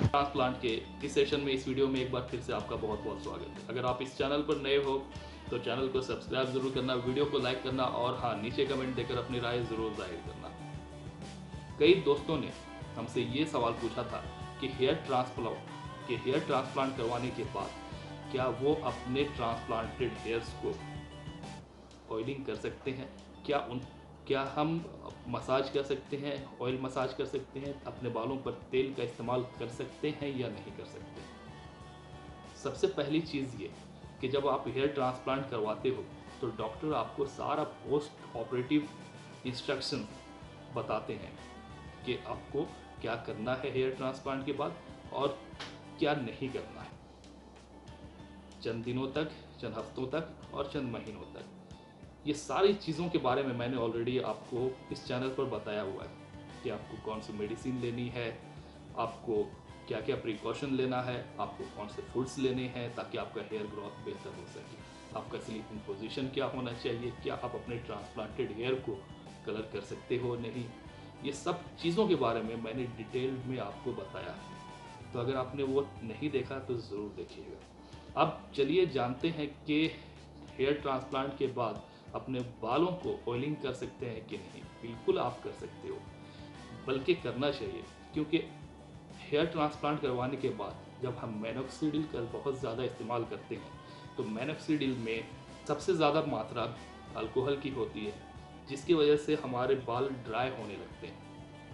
Transplant के इस session में, इस वीडियो में एक बार फिर से आपका बहुत बहुत स्वागत है। अगर आप इस चैनल पर नए हो तो चैनल को सब्सक्राइब जरूर करना, वीडियो को लाइक करना और हाँ, नीचे कमेंट देकर अपनी राय जरूर जाहिर करना। कई दोस्तों ने हमसे ये सवाल पूछा था कि हेयर ट्रांसप्लांट करवाने के बाद क्या वो अपने ट्रांसप्लांटेड हेयर्स को ऑयलिंग कर सकते हैं, क्या हम मसाज कर सकते हैं, ऑयल मसाज कर सकते हैं, अपने बालों पर तेल का इस्तेमाल कर सकते हैं या नहीं कर सकते। सबसे पहली चीज़ ये कि जब आप हेयर ट्रांसप्लांट करवाते हो तो डॉक्टर आपको सारा पोस्ट ऑपरेटिव इंस्ट्रक्शन बताते हैं कि आपको क्या करना है हेयर ट्रांसप्लांट के बाद और क्या नहीं करना है, चंद दिनों तक, चंद हफ्तों तक और चंद महीनों तक। ये सारी चीज़ों के बारे में मैंने ऑलरेडी आपको इस चैनल पर बताया हुआ है कि आपको कौन सी मेडिसिन लेनी है, आपको क्या क्या प्रिकॉशन लेना है, आपको कौन से फूड्स लेने हैं ताकि आपका हेयर ग्रोथ बेहतर हो सके, आपका स्लीपिंग पोजीशन क्या होना चाहिए, क्या आप अपने ट्रांसप्लांटेड हेयर को कलर कर सकते हो नहीं। ये सब चीज़ों के बारे में मैंने डिटेल में आपको बताया है, तो अगर आपने वो नहीं देखा तो ज़रूर देखिएगा। अब चलिए जानते हैं कि हेयर ट्रांसप्लांट के बाद अपने बालों को ऑयलिंग कर सकते हैं कि नहीं। बिल्कुल आप कर सकते हो, बल्कि करना चाहिए, क्योंकि हेयर ट्रांसप्लांट करवाने के बाद जब हम मिनोक्सिडिल का बहुत ज़्यादा इस्तेमाल करते हैं तो मिनोक्सिडिल में सबसे ज़्यादा मात्रा अल्कोहल की होती है, जिसकी वजह से हमारे बाल ड्राई होने लगते हैं।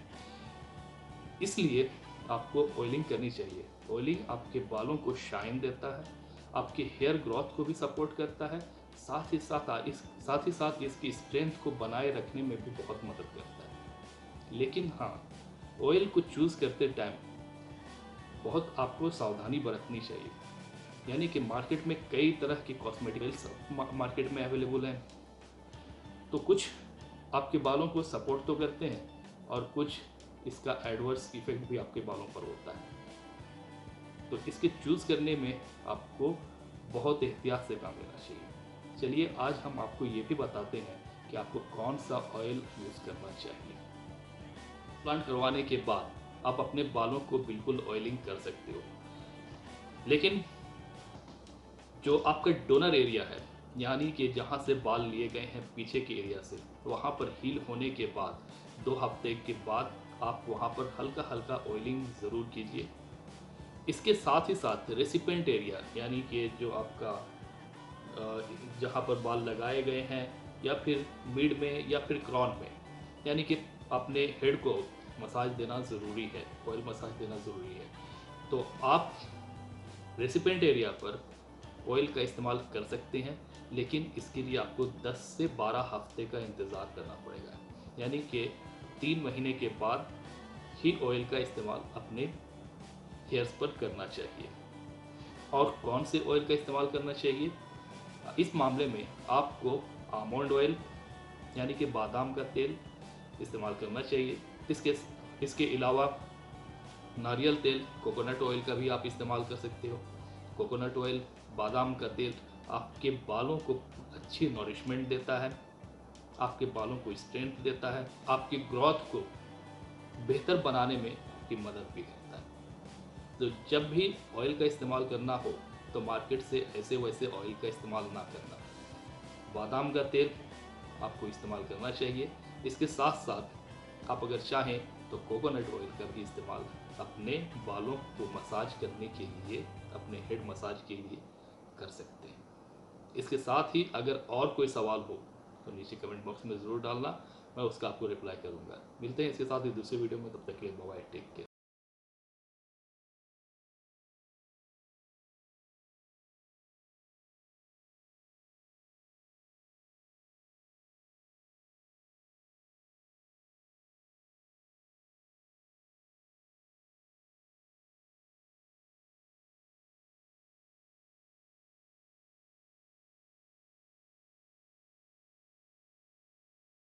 इसलिए आपको ऑयलिंग करनी चाहिए। ऑयलिंग आपके बालों को शाइन देता है, आपके हेयर ग्रोथ को भी सपोर्ट करता है, साथ ही साथ इसकी स्ट्रेंथ को बनाए रखने में भी बहुत मदद करता है। लेकिन हाँ, ऑयल को चूज़ करते टाइम बहुत आपको सावधानी बरतनी चाहिए। यानी कि मार्केट में कई तरह के कॉस्मेटिक्स मार्केट में अवेलेबल हैं, तो कुछ आपके बालों को सपोर्ट तो करते हैं और कुछ इसका एडवर्स इफेक्ट भी आपके बालों पर होता है। तो इसके चूज़ करने में आपको बहुत एहतियात से काम लेना चाहिए। चलिए आज हम आपको ये भी बताते हैं कि आपको कौन सा ऑयल यूज़ करना चाहिए। प्लांट करवाने के बाद आप अपने बालों को बिल्कुल ऑयलिंग कर सकते हो, लेकिन जो आपका डोनर एरिया है, यानी कि जहाँ से बाल लिए गए हैं पीछे के एरिया से, वहाँ पर हील होने के बाद 2 हफ्ते के बाद आप वहाँ पर हल्का हल्का ऑयलिंग ज़रूर कीजिए। इसके साथ ही साथ रेसिपेंट एरिया, यानी कि जो आपका जहाँ पर बाल लगाए गए हैं या फिर मिड में या फिर क्रॉन में, यानी कि अपने हेड को मसाज देना ज़रूरी है, ऑयल मसाज देना ज़रूरी है। तो आप रेसिपेंट एरिया पर ऑयल का इस्तेमाल कर सकते हैं, लेकिन इसके लिए आपको 10 से 12 हफ्ते का इंतज़ार करना पड़ेगा, यानी कि 3 महीने के बाद ही ऑयल का इस्तेमाल अपने हेयर्स पर करना चाहिए। और कौन से ऑयल का इस्तेमाल करना चाहिए, इस मामले में आपको आमंड ऑयल यानी कि बादाम का तेल इस्तेमाल करना चाहिए। इसके अलावा नारियल तेल, कोकोनट ऑयल का भी आप इस्तेमाल कर सकते हो। कोकोनट ऑयल, बादाम का तेल आपके बालों को अच्छी नॉरिशमेंट देता है, आपके बालों को स्ट्रेंथ देता है, आपकी ग्रोथ को बेहतर बनाने में आपकी मदद भी करता है। तो जब भी ऑयल का इस्तेमाल करना हो तो मार्केट से ऐसे वैसे ऑयल का इस्तेमाल ना करना। बादाम का तेल आपको इस्तेमाल करना चाहिए। इसके साथ साथ आप अगर चाहें तो कोकोनट ऑयल का भी इस्तेमाल अपने बालों को मसाज करने के लिए, अपने हेड मसाज के लिए कर सकते हैं। इसके साथ ही अगर और कोई सवाल हो तो नीचे कमेंट बॉक्स में ज़रूर डालना, मैं उसका आपको रिप्लाई करूँगा। मिलते हैं इसके साथ ही दूसरे वीडियो में, तब तक के लिए बाय, टेक केयर।